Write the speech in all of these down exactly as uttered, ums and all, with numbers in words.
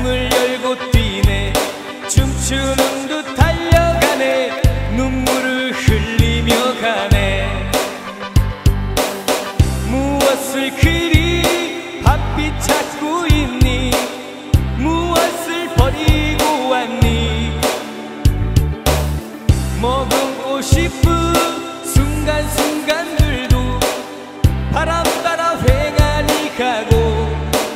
가슴을 열고 뛰네. 춤추는 듯 달려가네. 눈물을 흘리며 가네. 무엇을 그리 바삐 찾고 있니? 무엇을 버리고 왔니? 머금고 싶은 순간순간들도 바람 따라 휑하니 가고,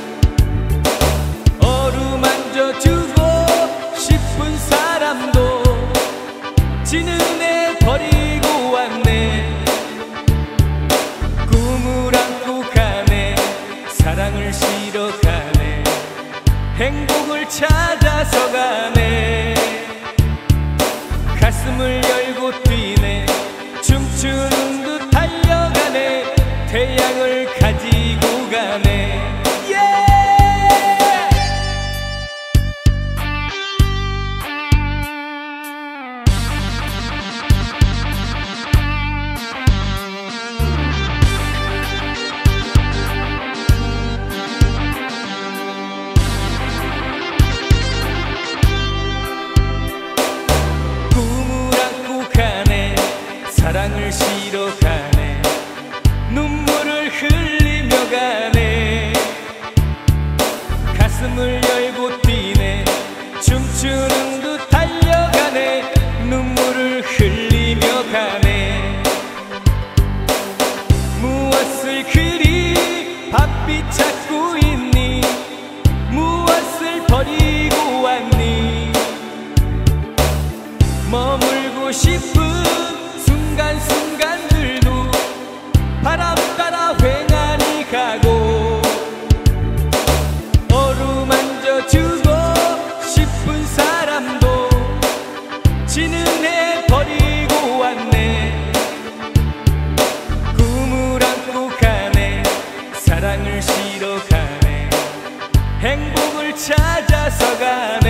어루만져주고 싶은 사람도 지는 애 버리고 왔네. 꿈을 안고 가네. 사랑을 실어 가네. 행복을 찾아서 가네. 가슴을 열고 뛰네. 춤추는 듯 달려가네. 태양을 가지고 가네. 사랑을 실어 가네. 눈물을 흘리며 가네. 가슴을 열고 뛰네. 춤추는 듯 달려가네. 눈물을 흘리며 가네. 무엇을 그리 바삐 찾고 있니? 무엇을 버리고 왔니? 머물고 싶은 순간순간들도 바람 따라 휑하니 가고, 어루만져주고 싶은 사람도 지는 애 버리고 왔네. 꿈을 안고 가네. 사랑을 실어 가네. 행복을 찾아서 가네.